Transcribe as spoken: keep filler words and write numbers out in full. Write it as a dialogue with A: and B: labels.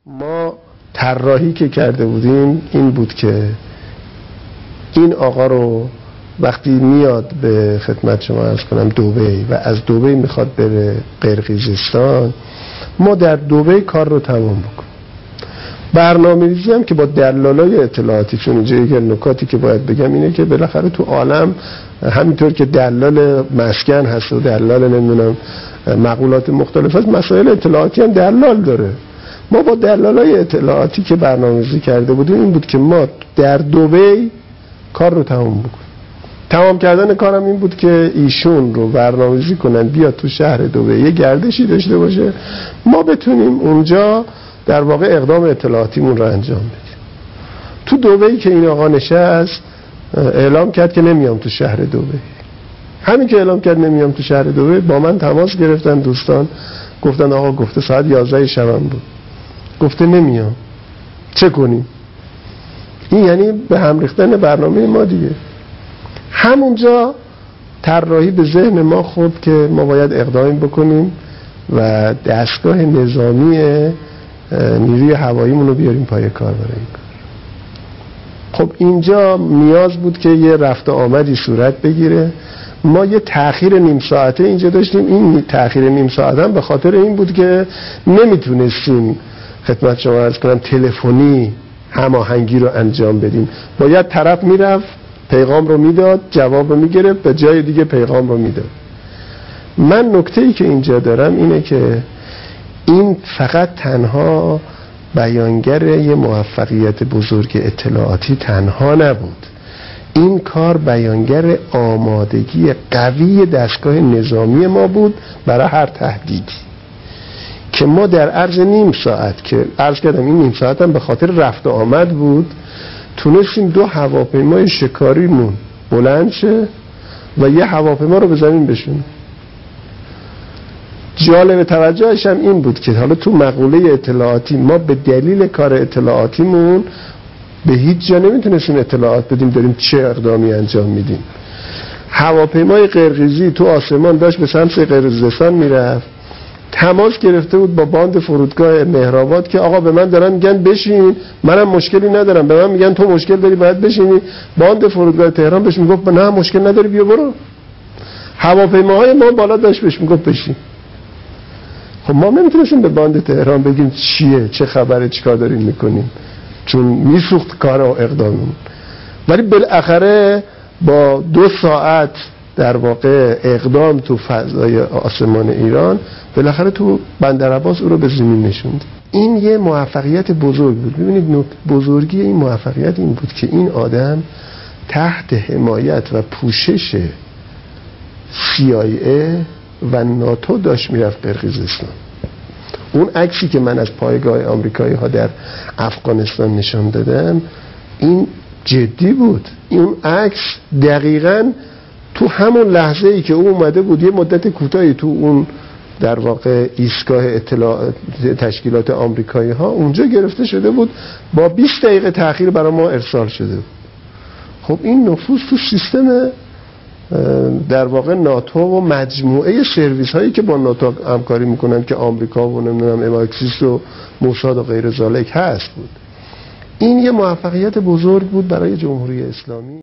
A: ما طراحی که کرده بودیم این بود که این آقا رو وقتی میاد به خدمت شما عرض کنم دبی و از دبی میخواد بره قرقیزستان، ما در دبی کار رو تمام بکنیم. برنامه‌ریزی هم که با دلالای اطلاعاتی، چون اینجا یک نکاتی که باید بگم اینه که بالاخره تو عالم همینطور که دلال مسکن هست و دلال نمیدونم مقولات مختلف هست، مسائل اطلاعاتی هم دلال داره. ما با دلالای اطلاعاتی که برنامه‌ریزی کرده بودیم این بود که ما در دبی کار رو تمام بکنیم. تمام کردن کارم این بود که ایشون رو برنامه‌ریزی کنن بیاد تو شهر دبی یه گردشی داشته باشه، ما بتونیم اونجا در واقع اقدام اطلاعاتیمون رو انجام بدیم. تو دبی که این آقا نشست اعلام کرد که نمیام تو شهر دبی. همین که اعلام کرد نمیام تو شهر دبی، با من تماس گرفتن دوستان، گفتن آقا گفته ساعت یازده شبم بود، گفته نمیام، چه کنیم؟ این یعنی به هم ریختن برنامه ما دیگه. همونجا طراحی به ذهن ما خورد که ما باید اقدامی بکنیم و دستگاه نظامی نیروی هواییمون رو بیاریم پای کار برای این کار. خب اینجا نیاز بود که یه رفت آمدی صورت بگیره. ما یه تأخیر نیم ساعته اینجا داشتیم. این تأخیر نیم ساعته هم به خاطر این بود که نمیتونستیم خدمت شما عرض کنم تلفنی هماهنگی رو انجام بدیم. باید طرف میرفت پیغام رو میداد، جواب رو میگرفت، به جای دیگه پیغام رو میداد. من نکته‌ای که اینجا دارم اینه که این فقط تنها بیانگر یه موفقیت بزرگ اطلاعاتی تنها نبود. این کار بیانگر آمادگی قوی دستگاه نظامی ما بود برای هر تهدیدی که ما در عرض نیم ساعت که عرض کردم این نیم ساعت هم به خاطر رفت و آمد بود، تونستیم دو هواپیمای شکاریمون بلند شه و یه هواپیما رو به زمین بشونیم. جالب توجهش هم این بود که حالا تو مقوله اطلاعاتی ما به دلیل کار اطلاعاتیمون به هیچ جا نمیتونستیم اطلاعات بدیم داریم چه اقدامی انجام میدیم. هواپیمای قرقیزی تو آسمان داشت به سمت قرقیزستان میرفت، تماس گرفته بود با باند فرودگاه مهرآباد که آقا به من دارن میگن بشین، منم مشکلی ندارم، به من میگن تو مشکل داری باید بشینی. باند فرودگاه تهران بهش میگفت نه مشکل نداری بیا برو. هواپیماهای ما بالا داشت بهش میگفت بشین. خب ما نمیتونستیم به باند تهران بگیم چیه، چه خبره، چیکار دارین میکنیم، چون میسوخت کار و اقداممون. ولی بالاخره با دو ساعت در واقع اقدام تو فضای آسمان ایران بالاخره تو بندر عباس او رو به زمین نشوند. این یه موفقیت بزرگ بود. ببینید بزرگی این موفقیت این بود که این آدم تحت حمایت و پوشش سی آی ای و ناتو داشت میرفت قرقیزستان. اون عکسی که من از پایگاه آمریکایی ها در افغانستان نشان دادم این جدی بود. این عکس دقیقاً تو همون لحظه ای که او اومده بود یه مدت کوتاهی تو اون در واقع ایستگاه اطلاع تشکیلات آمریکایی ها اونجا گرفته شده بود، با بیست دقیقه تأخیر برای ما ارسال شده بود. خب این نفوذ تو سیستم در واقع ناتو و مجموعه سرویس هایی که با ناتو همکاری میکنن که آمریکا و نمیدونم ام آی سیکس و موساد و غیر ذالک هست بود. این یه موفقیت بزرگ بود برای جمهوری اسلامی.